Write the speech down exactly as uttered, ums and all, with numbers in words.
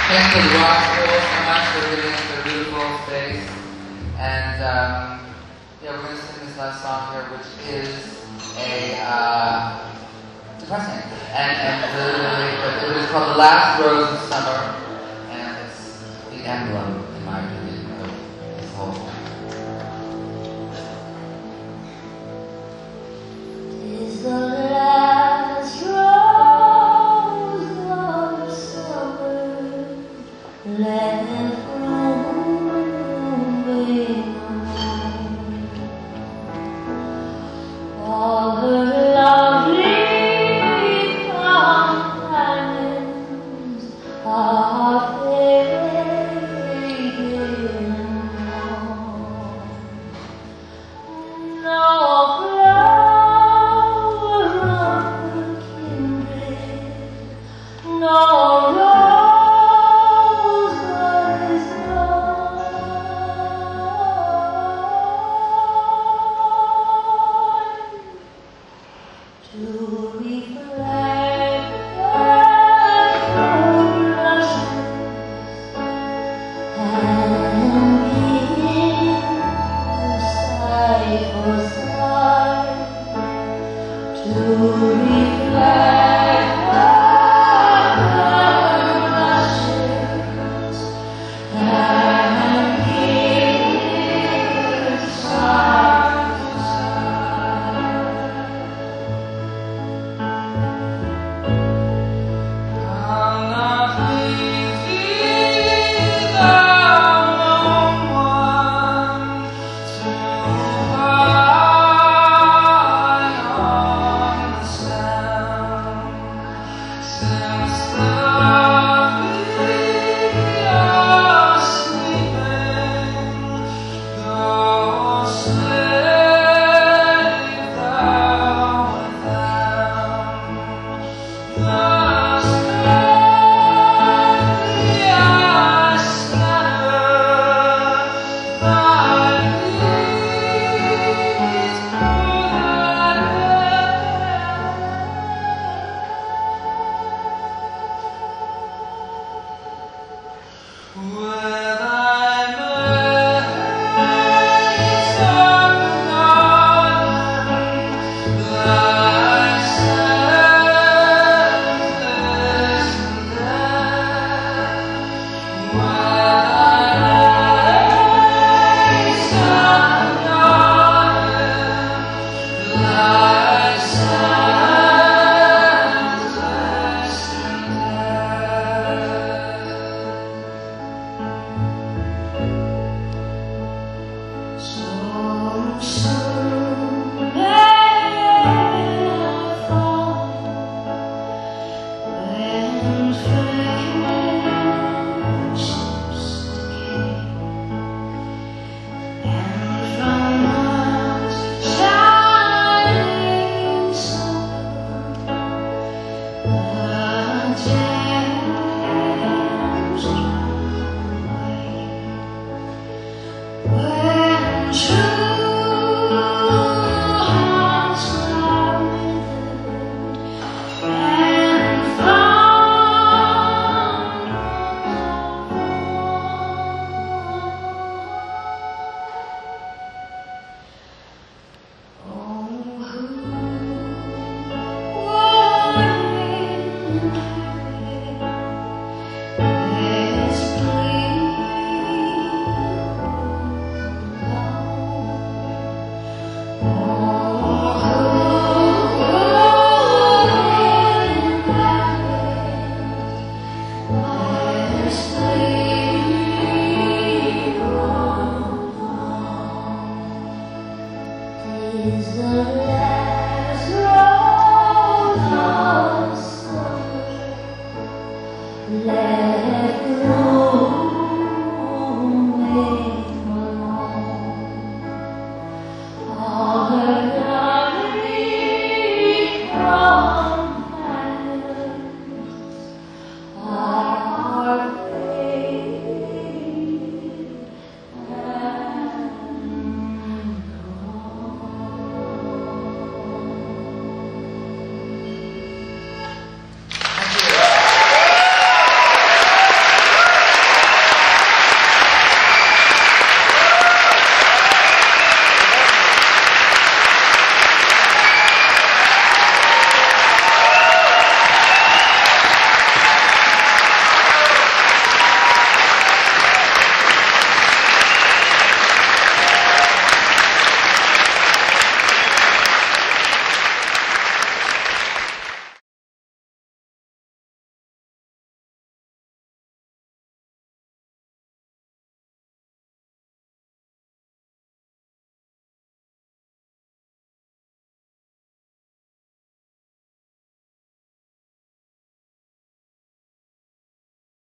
Thanks to the Watermill so much for giving us a beautiful space. And um, yeah, we're going to sing this last song here, which is a uh, depressing. And, and the, it is called The Last Rose of Summer. And it's the emblem, in my opinion, of this whole thing. Is the last rose of summer left blooming on all her lovely companions are fading on. No no rose is gone to reflect her blushes and give sigh for sigh to reflect her yeah.